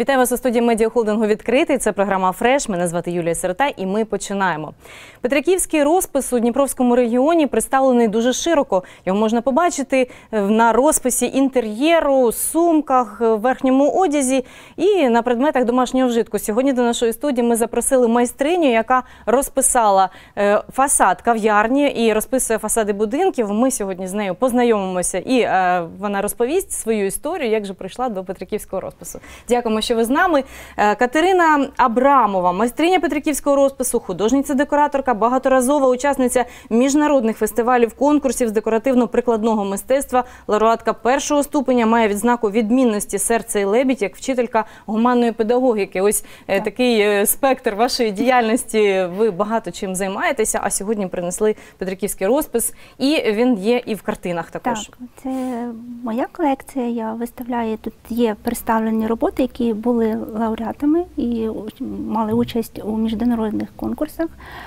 Вітаю вас у студії медіахолдингу «Відкритий». Це програма «Фреш». Мене звати Юлія Сирота і ми починаємо. Петриківський розпис у Дніпровському регіоні представлений дуже широко. Його можна побачити на розписі інтер'єру, сумках, верхньому одязі і на предметах домашнього вжитку. Сьогодні до нашої студії ми запросили майстриню, яка розписала фасад кав'ярні і розписує фасади будинків. Ми сьогодні з нею познайомимося і вона розповість свою історію, як же прийшла до Петриківського розпису. Дякуємо, що ви з нами. Катерина Абрамова, майстриня Петриківського розпису, художниця-декораторка, багаторазова учасниця міжнародних фестивалів, конкурсів з декоративно-прикладного мистецтва, лауреатка першого ступеня, має відзнаку відмінності «Серце і лебідь» як вчителька гуманної педагогіки. Ось такий спектр вашої діяльності, ви багато чим займаєтеся, а сьогодні принесли Петриківський розпис, і він є і в картинах також. Так, це моя колекція, я виставляю, тут є представлені роботи, які були лауреатами і мали участь у міжнародних конкурсах.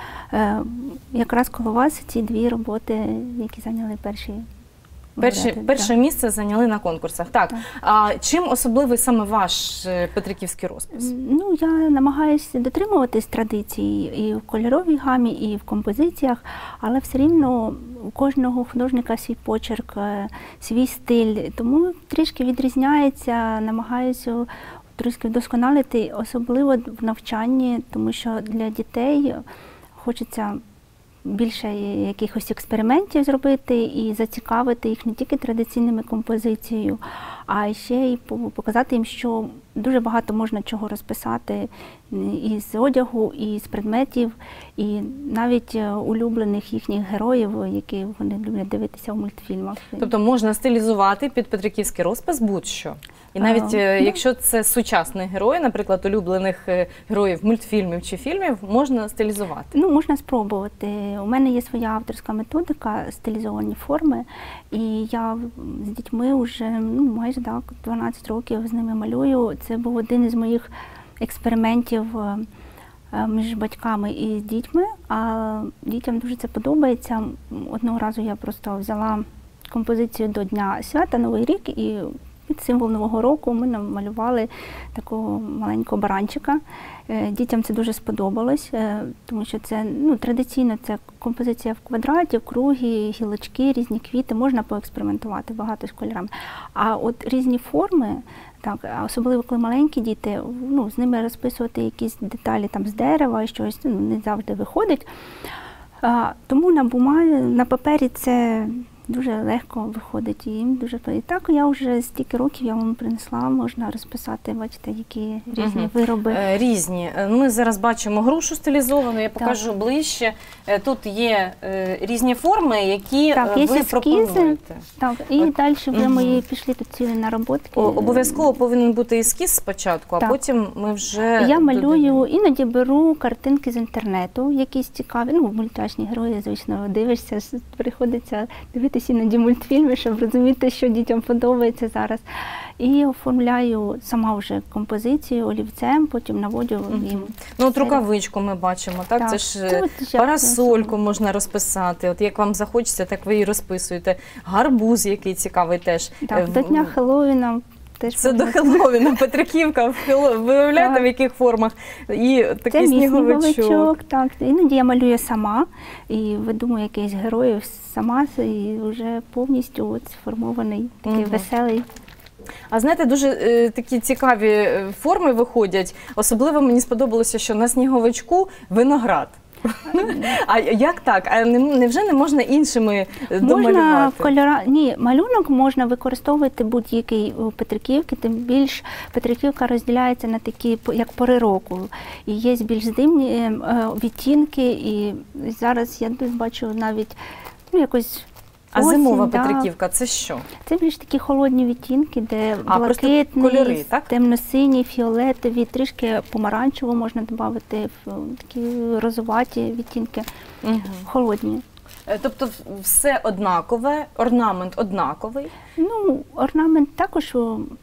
Якраз коло вас ці дві роботи, які зайняли перше місце зайняли на конкурсах. Так. А чим особливий саме ваш Петриківський розпис? Ну, я намагаюся дотримуватись традицій і в кольоровій гамі, і в композиціях, але все рівно у кожного художника свій почерк, свій стиль, тому трішки відрізняється, намагаюся трішки вдосконалити, особливо в навчанні, тому що для дітей хочеться більше якихось експериментів зробити і зацікавити їх не тільки традиційними композицією, а ще й показати їм, що дуже багато можна чого розписати із одягу, і з предметів, і навіть улюблених їхніх героїв, які вони люблять дивитися в мультфільмах. Тобто можна стилізувати під Петриківський розпис будь-що? І навіть якщо це сучасний герой, наприклад, улюблених героїв мультфільмів чи фільмів, можна стилізувати? Ну, можна спробувати. У мене є своя авторська методика, стилізовані форми, і я з дітьми вже майже 12 років з ними малюю. Це був один із моїх експериментів між батьками і дітьми, а дітям дуже це подобається. Одного разу я просто взяла композицію до Дня свята, Новий рік, і під символ Нового року ми намалювали такого маленького баранчика. Дітям це дуже сподобалось, тому що це традиційно це композиція в квадраті, в кругі, гілочки, різні квіти, можна поекспериментувати багато з кольорами. А от різні форми, так, особливо коли маленькі діти, з ними розписувати якісь деталі там з дерева і щось не завжди виходить. Тому на папері це дуже легко виходить, і їм дуже і так я вже стільки років я вам принесла, можна розписати, бачите, які різні вироби. Різні. Ми зараз бачимо грушу стилізовану, я покажу ближче. Тут є різні форми, які ви пропонуєте. Так, і далі вже мої пішли тут цілі нароботки. Обов'язково повинен бути ескіз спочатку, а потім ми вже я малюю, іноді беру картинки з інтернету, якісь цікаві, мультяшні герої, звісно, дивишся, приходиться дивитися іноді мультфільми, щоб розуміти, що дітям подобається зараз. І оформляю сама вже композицію олівцем, потім наводжу їм. Ну, от рукавичку ми бачимо, так? Це ж парасольку можна розписати. От як вам захочеться, так ви її розписуєте. Гарбуз, який цікавий теж. Так, до Дня Хеллоуіна. Це до Хеллоуіна, Петриківка, виявляєте, в яких формах. І такий сніговичок. Так, іноді я малюю сама і видумую якийсь героїв сама, і вже повністю сформований, такий веселий. А знаєте, дуже такі цікаві форми виходять. Особливо мені сподобалося, що на сніговичку виноград. А як так? А невже не можна іншими домалювати? Ні, малюнок можна використовувати будь-який у Петриківки, тим більш Петриківка розділяється на такі, як пори року. І є більш зимні відтінки, і зараз я бачу навіть якось. А зимова Петриківка – це що? Це більш такі холодні відтінки, де блакитний, темно-сині, фіолетові, трішки помаранчево можна додати, такі розоваті відтінки, холодні. Тобто все однакове, орнамент однаковий? Ну, орнамент також,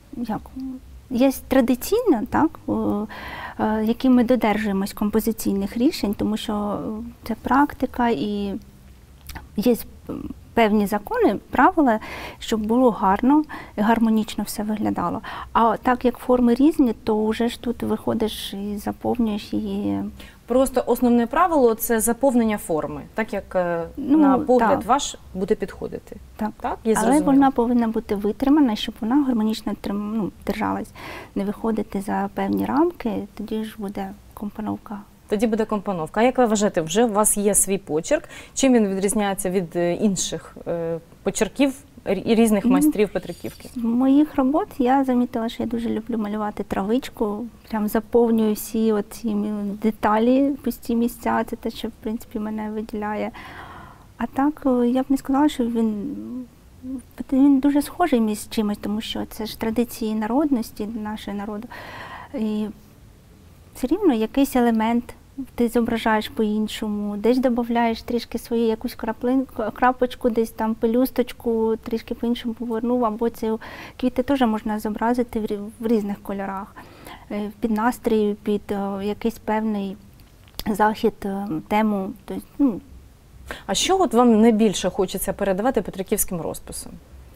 є традиційно, так, які ми додержуємось композиційних рішень, тому що це практика і є певні закони, правила, щоб було гарно, гармонічно все виглядало. А так як форми різні, то вже ж тут виходиш і заповнюєш її. Просто основне правило – це заповнення форми, так як на погляд ваш буде підходити. Так? Я але вона повинна бути витримана, щоб вона гармонічно держалась. Не виходити за певні рамки, тоді ж буде компоновка. Тоді буде компоновка. А як ви вважаєте, вже у вас є свій почерк? Чим він відрізняється від інших почерків і різних майстрів Петриківки? З моїх робот я замітила, що я дуже люблю малювати травичку. Прям заповнюю всі оці деталі, пусті місця. Це те, що, в принципі, мене виділяє. А так, я б не сказала, що він дуже схожий між чимось, тому що це ж традиції народності нашого народу. І все рівно якийсь елемент ти зображаєш по-іншому, десь додаєш трішки свою якусь крапочку, десь там пелюсточку, трішки по-іншому повернув, або ці квіти теж можна зобразити в різних кольорах, під настрій, під якийсь певний захід, тему. Тобто, А що от вам найбільше хочеться передавати петриківським розписом?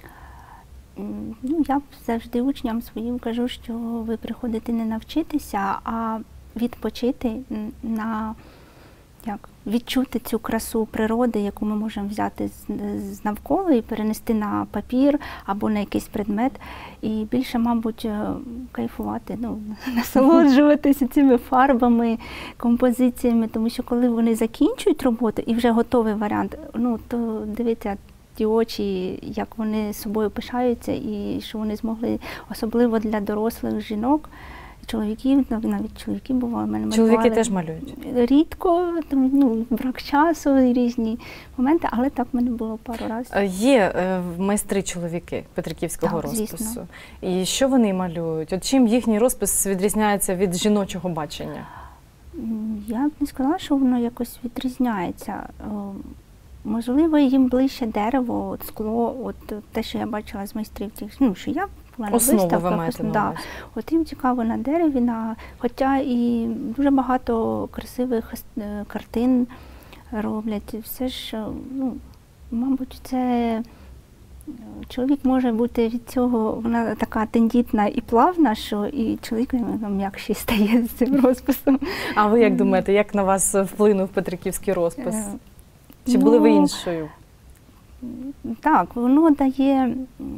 Я завжди учням своїм кажу, що ви приходите не навчитися, а відпочити, відчути цю красу природи, яку ми можемо взяти з навколо і перенести на папір або на якийсь предмет. І більше, мабуть, кайфувати, насолоджуватися цими фарбами, композиціями, тому що коли вони закінчують роботу і вже готовий варіант, то дивіться, ті очі, як вони собою пишаються і що вони змогли, особливо для дорослих жінок, чоловіків, навіть чоловіки бували, мене малювали. Чоловіки теж малюють? Рідко, брак часу і різні моменти, але так в мене було пару разів. Є майстри-чоловіки петриківського розпису. Звісно. І що вони малюють? От чим їхній розпис відрізняється від жіночого бачення? Я б не сказала, що воно якось відрізняється. Можливо, їм ближче дерево, скло, те, що я бачила з майстрів, що я була на виставках. От їм цікаво на дереві, хоча і дуже багато красивих картин роблять. Все ж, мабуть, це чоловік може бути від цього, вона така тендітна і плавна, що і чоловік м'якший стає з цим розписом. А ви як думаєте, як на вас вплинув петриківський розпис? Чи були ви іншою? Так, воно дає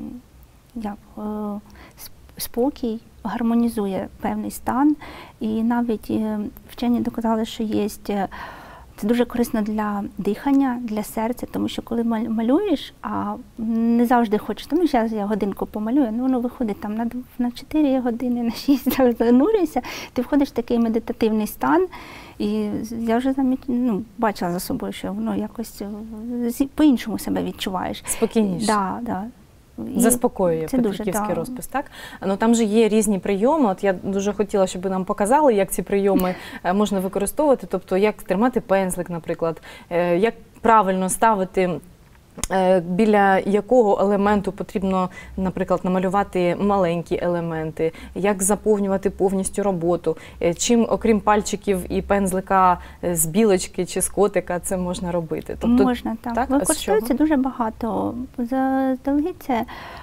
спокій, гармонізує певний стан. І навіть вчені доказали, що це дуже корисно для дихання, для серця, тому що коли малюєш, а не завжди хочеш, зараз я годинку помалюю, воно виходить там на 4 години, на 6, занурюєшся, ти входиш в такий медитативний стан. І я вже бачила за собою, що воно якось по-іншому себе відчуваєш. Спокійніше. Так. Заспокоює петриківський розпис, так? Там же є різні прийоми. От я дуже хотіла, щоб ви нам показали, як ці прийоми можна використовувати. Тобто, як тримати пензлик, наприклад, як правильно ставити, біля якого елементу потрібно, наприклад, намалювати маленькі елементи, як заповнювати повністю роботу, чим, окрім пальчиків і пензлика з білочки чи з котика, це можна робити. Тобто, можна, так. Використовується дуже багато. Заздалегідь це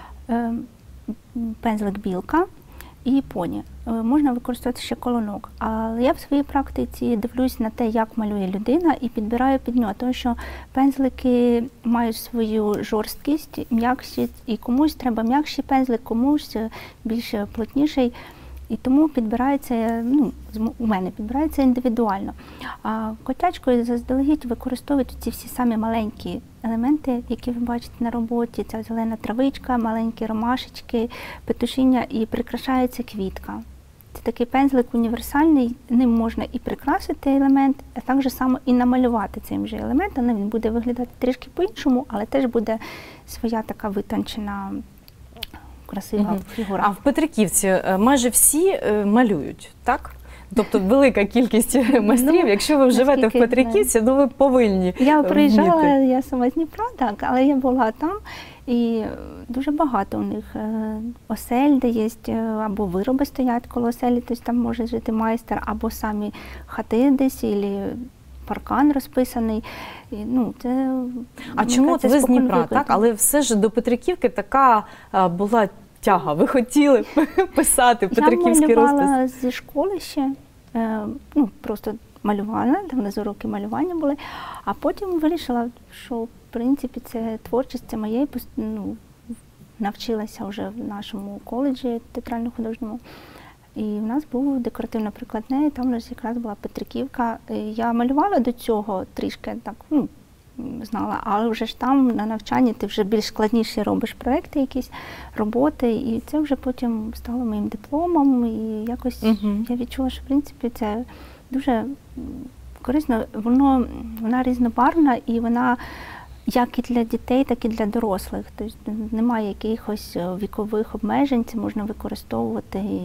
пензлик білка і поні. Можна використовувати ще колонок. Але я в своїй практиці дивлюсь на те, як малює людина, і підбираю під нього, тому що пензлики мають свою жорсткість, м'якість, і комусь треба м'якший пензлик, комусь більш плотніший. І тому підбирається, у мене підбирається індивідуально. А котячкою заздалегідь використовують ці всі самі маленькі елементи, які ви бачите на роботі. Це зелена травичка, маленькі ромашечки, петушіння, і прикрашається квітка. Це такий пензлик універсальний, ним можна і прикрасити елемент, а так же само і намалювати цим же елементом. Він буде виглядати трішки по-іншому, але теж буде своя така витончена, красива фігура. А в Петриківці майже всі малюють, так? Тобто велика кількість майстрів. Якщо ви живете в Петриківці, ви повинні Я приїжджала, я сама з Дніпра, так, але я була там, і дуже багато у них осель, де є, або вироби стоять коло оселі, тобто там може жити майстер, або самі хати десь, або паркан розписаний. І, ну, це, А чому от ви з Дніпра, так? Але все ж до Петриківки така була тяга. Ви хотіли писати Петриківський розпис? Я малювала зі школи ще, ну, просто малювала, там внизу уроки малювання були, а потім вирішила, що, в принципі, це творчість, це моє, ну, навчилася вже в нашому коледжі театрально-художньому. І в нас був декоративно-прикладне, і там у нас якраз була Петриківка. Я малювала до цього трішки, так, ну, знала, але вже ж там на навчанні ти вже більш складніші робиш проекти, якісь роботи, і це вже потім стало моїм дипломом, і якось я відчула, що, в принципі, це дуже корисно. Вона різнобарвна, і вона як і для дітей, так і для дорослих. Тобто немає якихось вікових обмежень, це можна використовувати і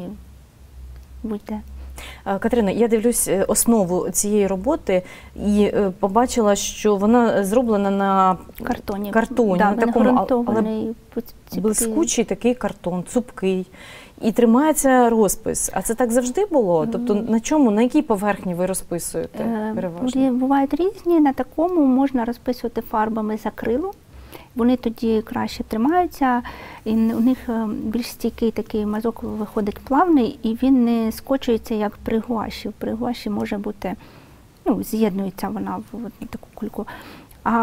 будь-де. Катерина, я дивлюсь основу цієї роботи і побачила, що вона зроблена на картоні. Да, на такому, але цупкий. блискучий такий картон, цупкий. І тримається розпис. А це так завжди було? Тобто на чому, на якій поверхні ви розписуєте переважно? Бувають різні. На такому можна розписувати фарбами з акрилу. Вони тоді краще тримаються, і у них більш стійкий такий мазок виходить плавний, і він не скочується, як при гуаші. При гуаші може бути, ну, з'єднується вона в таку кульку. А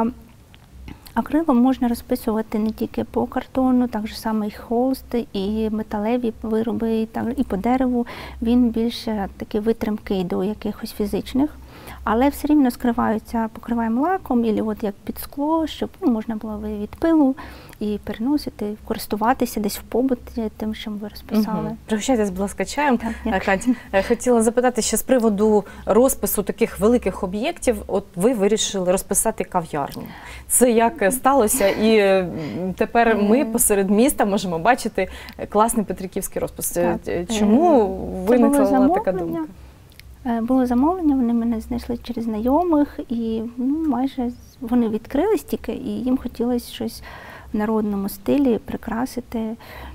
акрилом можна розписувати не тільки по картону, так само і холст, і металеві вироби, і по дереву. Він більше такий витримкий до якихось фізичних. Але все рівно покриваємо лаком, або от як під скло, щоб, ну, можна було від пилу і переносити, користуватися десь в побуті тим, що ви розписали. Пригощайтесь, будь ласка, чаєм. Кать, хотіла запитати ще з приводу розпису таких великих об'єктів. От ви вирішили розписати кав'ярню. Це як сталося? І тепер ми посеред міста можемо бачити класний петриківський розпис. Так. Чому виникла така думка? Було замовлення, вони мене знайшли через знайомих, і, ну, майже вони відкрились тільки, і їм хотілося щось в народному стилі прикрасити.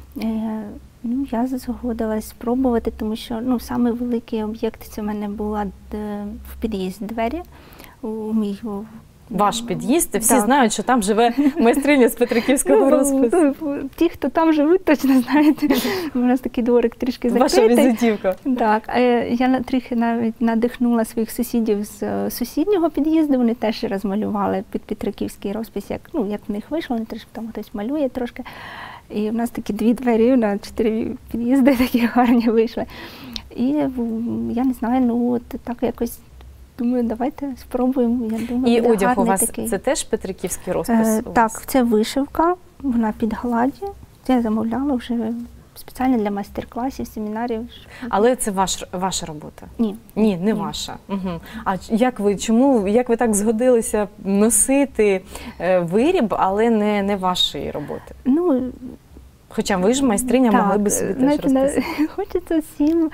Ну, я згодилась спробувати, тому що, ну, самий великий об'єкт це в мене була в під'їзд двері у мій. Ваш під'їзд, всі знають, що там живе майстриня з петриківського розпису. Ті, хто там живуть, точно знають. У нас такий дворик трішки закритий. Ваша візитівка. Так. Я трохи навіть надихнула своїх сусідів з сусіднього під'їзду. Вони теж розмалювали під петриківський розпис, як в них вийшло, вони трішки там хтось малює трошки. І в нас такі 2 двері на 4 під'їзди такі гарні вийшли. І я не знаю, ну от так якось. Думаю, давайте спробуємо. Я думаю, і одяг у вас такий. Це теж петриківський розпис? Так, це вишивка, вона під гладдю. Це я замовляла вже спеціально для майстер-класів, семінарів. Але це ваша робота? Ні. Ні, не ваша. Угу. А як ви так згодилися носити виріб, і не вашої роботи? Ну, хоча ви ж майстриня, могли би собі теж розписати. Хочеться всім.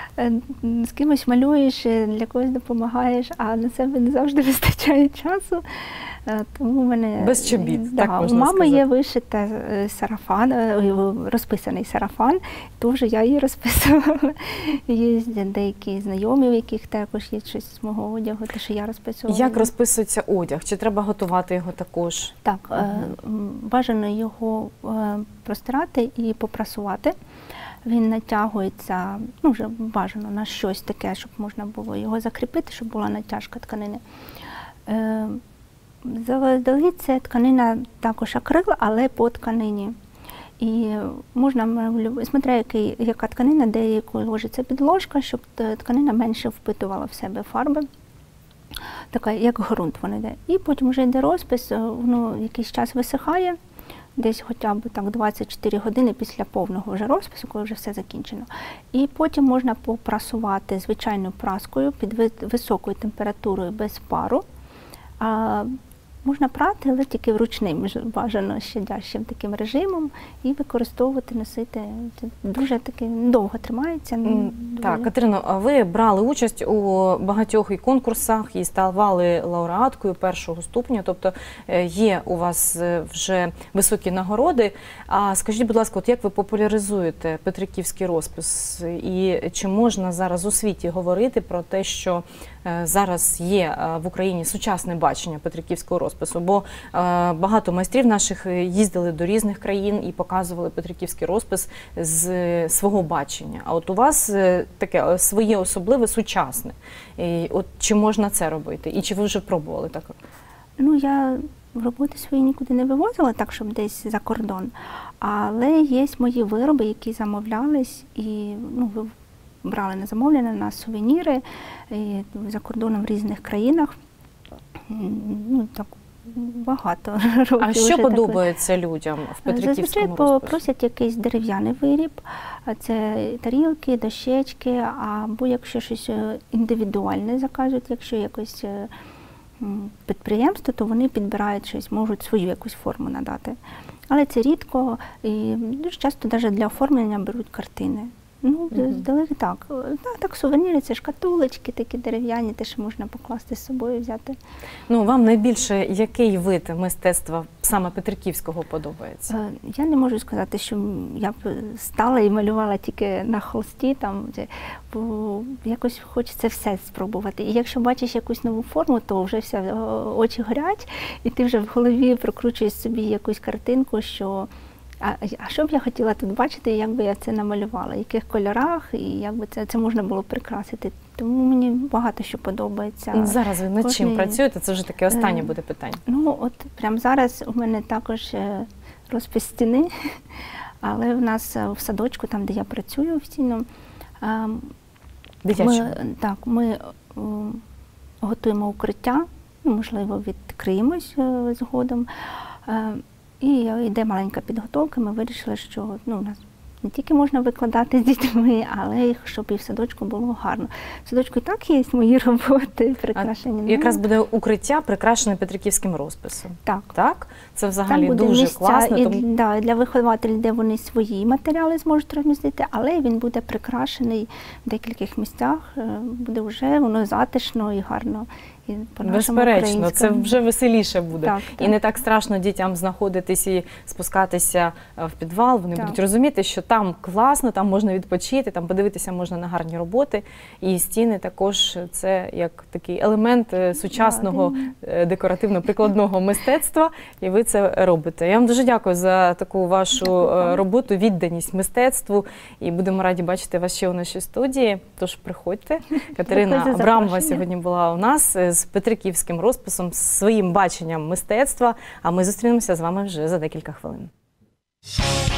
З кимось малюєш, для когось допомагаєш, а на себе не завжди вистачає часу. Тому в мене без чобіт, так можна сказати. У мами є вишита сарафан, розписаний сарафан, теж я її розписувала. Є деякі знайомі, у яких також є щось з мого одягу, те, що я розписувала. Як розписується одяг? Чи треба готувати його також? Так, бажано його простирати і попрасувати. Він натягується, ну, вже бажано на щось таке, щоб можна було його закріпити, щоб була натяжка тканини. Заздалегідь це тканина також акрил, але по тканині. І можна, смотря яка тканина, де якою ложиться підложка, щоб тканина менше впитувала в себе фарби. Така, як ґрунт вона йде. І потім вже йде розпис, воно якийсь час висихає, десь хоча б так 24 години після повного вже розпису, коли вже все закінчено. І потім можна попрасувати звичайною праскою під високою температурою без пару. Можна прати, але тільки вручним, бажано щадящим таким режимом, і використовувати, носити. Це дуже таки довго тримається. Так, Катерино, а ви брали участь у багатьох і конкурсах, і ставали лауреаткою першого ступеня, тобто є у вас вже високі нагороди. А скажіть, будь ласка, от як ви популяризуєте петриківський розпис? І чи можна зараз у світі говорити про те, що зараз є в Україні сучасне бачення петриківського розпису? Бо багато майстрів наших їздили до різних країн і показували петриківський розпис з свого бачення. А от у вас таке своє особливе, сучасне. І от чи можна це робити? І чи ви вже пробували так? Ну, я роботи свої нікуди не вивозила, так, щоб десь за кордон. Але є мої вироби, які замовлялись, і брали на замовлення, на сувеніри і за кордоном в різних країнах. Так багато років. А що подобається людям в петриківському розписі? Зазвичай просять якийсь дерев'яний виріб, це тарілки, дощечки, або якщо щось індивідуальне заказують, якщо якось підприємство, то вони підбирають щось, можуть свою якусь форму надати. Але це рідко, і дуже часто навіть для оформлення беруть картини. Здалека так. Так, сувеніри, це шкатулочки такі дерев'яні, те, що можна покласти з собою, взяти. Вам найбільше який вид мистецтва саме петриківського подобається? Я не можу сказати, що я б стала і малювала тільки на холсті, бо якось хочеться все спробувати. І якщо бачиш якусь нову форму, то вже очі горять, і ти вже в голові прокручуєш собі якусь картинку, що а що б я хотіла тут бачити, як би я це намалювала, в яких кольорах, і як би це можна було прикрасити. Тому мені багато що подобається. Зараз ви над чим працюєте? Це вже таке останнє буде питання. Прямо зараз у мене також розпис стіни, але в нас в садочку, там, де я працюю офіційно, ми готуємо укриття, можливо, відкриємось згодом. І йде маленька підготовка, ми вирішили, що у нас не тільки можна викладати з дітьми, але щоб і в садочку було гарно. В садочку і так є мої роботи прикрашені. Якраз буде укриття, прикрашене петриківським розписом. Так. Це взагалі дуже класно. І для вихователів, де вони свої матеріали зможуть розмістити, але він буде прикрашений в декількох місцях, буде вже воно затишно і гарно. Безперечно, це вже веселіше буде. І не так страшно дітям знаходитись і спускатися в підвал. Вони будуть розуміти, що там класно, там можна відпочити, там подивитися можна на гарні роботи. І стіни також це як такий елемент сучасного декоративно-прикладного мистецтва. І ви це робите. Я вам дуже дякую за таку вашу роботу, відданість мистецтву. І будемо раді бачити вас ще у нашій студії. Тож приходьте. Катерина Абрамова сьогодні була у нас з петриківським розписом, з своїм баченням мистецтва. А ми зустрінемося з вами вже за декілька хвилин.